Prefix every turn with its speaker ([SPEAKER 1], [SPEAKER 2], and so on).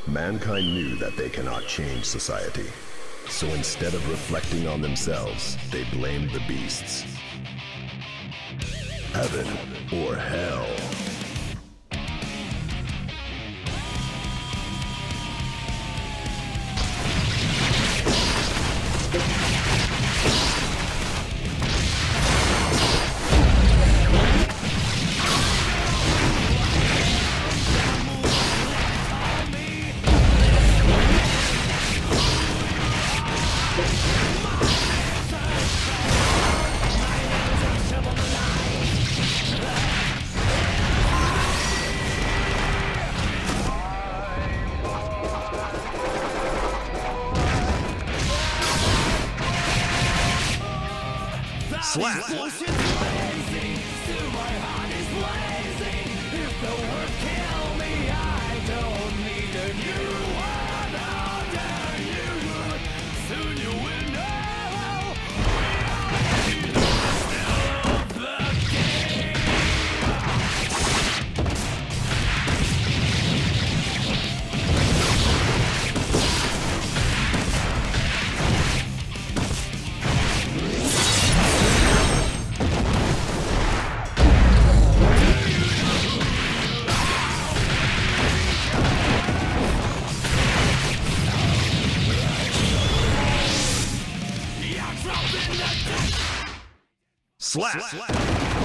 [SPEAKER 1] Mankind knew that they cannot change society. So instead of reflecting on themselves, they blamed the beasts. Heaven or hell?
[SPEAKER 2] Slap! Slap!